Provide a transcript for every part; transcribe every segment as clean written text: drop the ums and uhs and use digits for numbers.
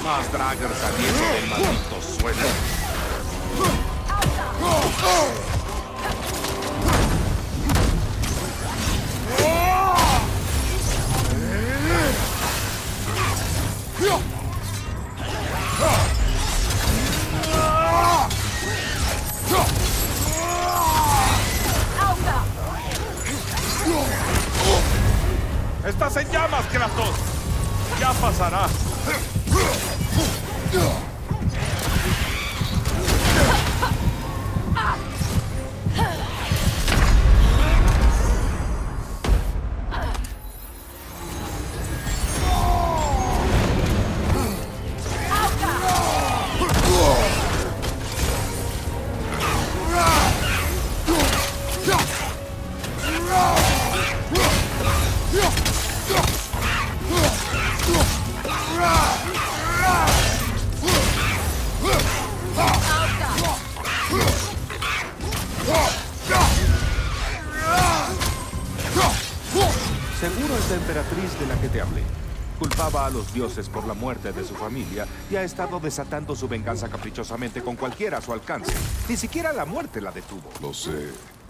Más Dragger saliendo del maldito suelo. ¡Estás en llamas, Kratos! ¡Ya pasará! Seguro es la emperatriz de la que te hablé. Culpaba a los dioses por la muerte de su familia y ha estado desatando su venganza caprichosamente con cualquiera a su alcance. Ni siquiera la muerte la detuvo. Lo sé.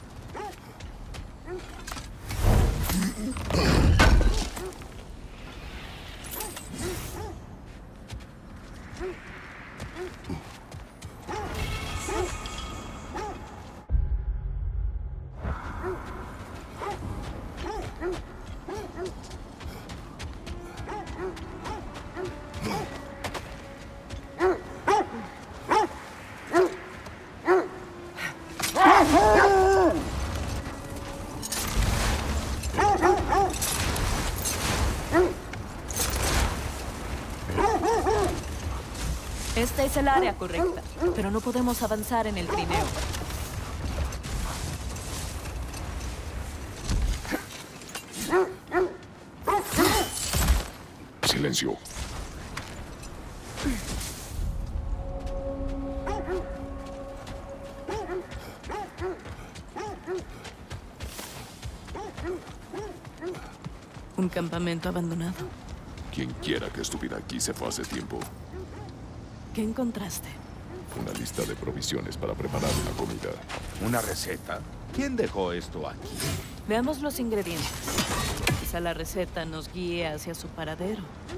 Esta es el área correcta, pero no podemos avanzar en el trineo. Silencio. Un campamento abandonado. Quien quiera que estuviera aquí se fue hace tiempo. ¿Qué encontraste? Una lista de provisiones para preparar una comida. ¿Una receta? ¿Quién dejó esto aquí? Veamos los ingredientes. Quizá la receta nos guíe hacia su paradero.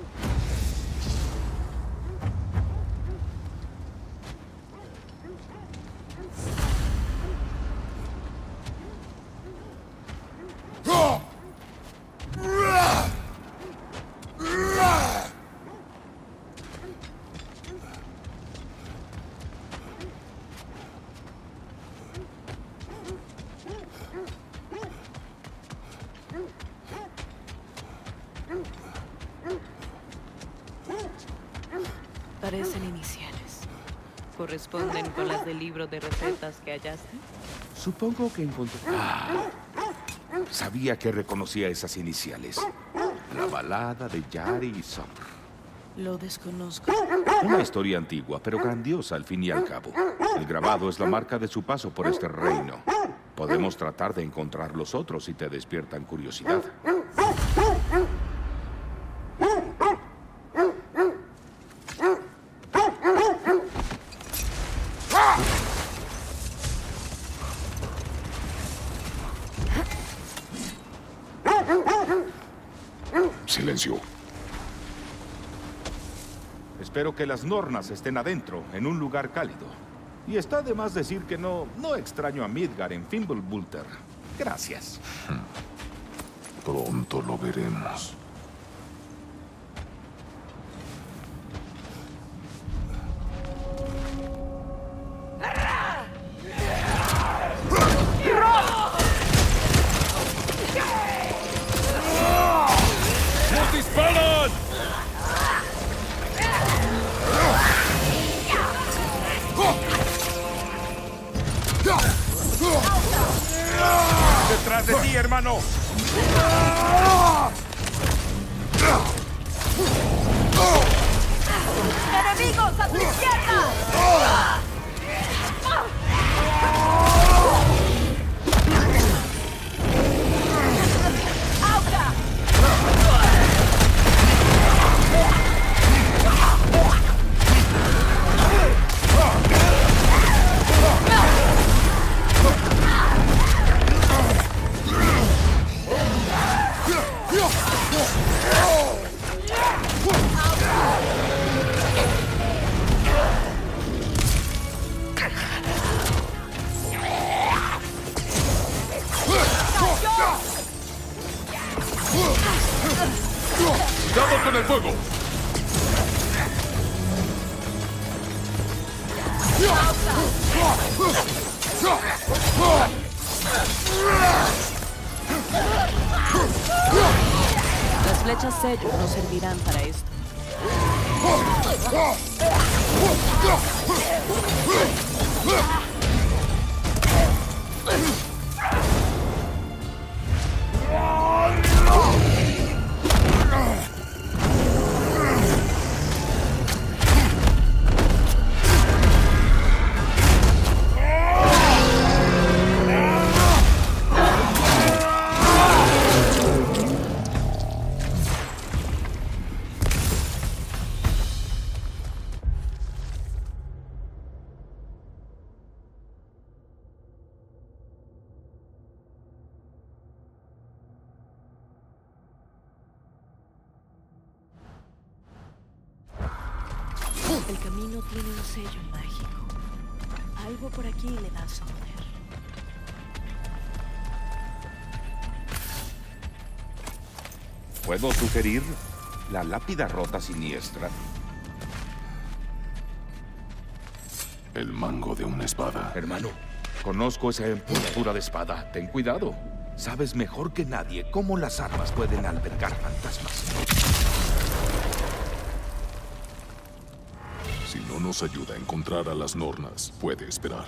Parecen iniciales. ¿Corresponden con las del libro de recetas que hallaste? Supongo que encontré... Sabía que reconocía esas iniciales. La balada de Yari y Summer. Lo desconozco. Una historia antigua, pero grandiosa al fin y al cabo. El grabado es la marca de su paso por este reino. Podemos tratar de encontrar los otros si te despiertan curiosidad. Silencio. Espero que las Nornas estén adentro, en un lugar cálido. Y está de más decir que no extraño a Midgar en Fimbulwulter. Gracias. Pronto lo veremos. ¡Nos disparan! ¡Detrás de ti, hermano! ¡Enemigos a tu izquierda! ¡Auga! Las flechas sello no servirán para esto. El camino tiene un sello mágico. Algo por aquí le da su poder. ¿Puedo sugerir la lápida rota siniestra? El mango de una espada. Hermano, conozco esa empuñadura de espada. Ten cuidado. Sabes mejor que nadie cómo las armas pueden albergar fantasmas. Si no nos ayuda a encontrar a las Nornas, puede esperar.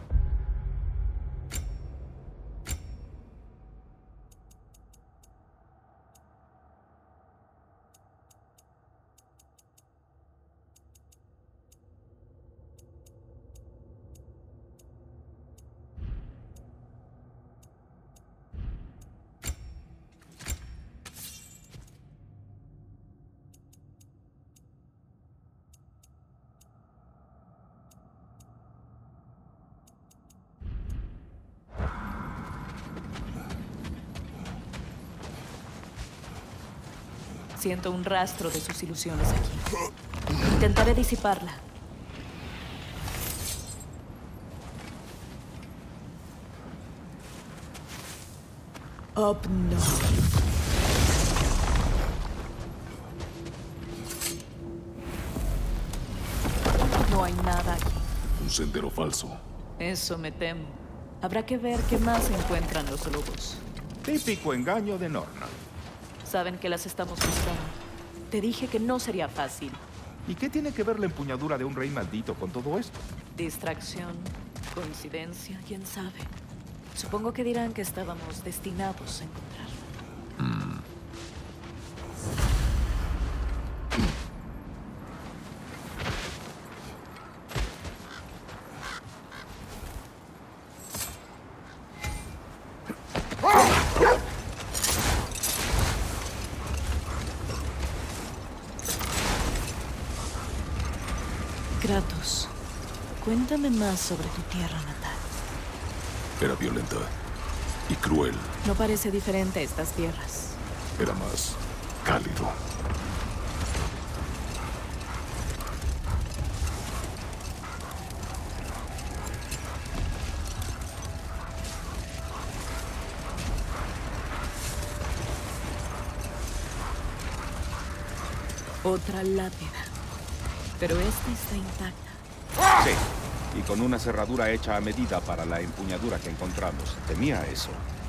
Siento un rastro de sus ilusiones aquí. Intentaré disiparla. Up no. No hay nada aquí. Un sendero falso. Eso me temo. Habrá que ver qué más encuentran los lobos. Típico engaño de Norna. Saben que las estamos buscando. Te dije que no sería fácil. ¿Y qué tiene que ver la empuñadura de un rey maldito con todo esto? Distracción, coincidencia, quién sabe. Supongo que dirán que estábamos destinados a encontrarla. Kratos, cuéntame más sobre tu tierra natal. Era violenta y cruel. No parece diferente a estas tierras. Era más cálido. Otra lápida. Pero esta está intacta. Sí, y con una cerradura hecha a medida para la empuñadura que encontramos. Temía eso.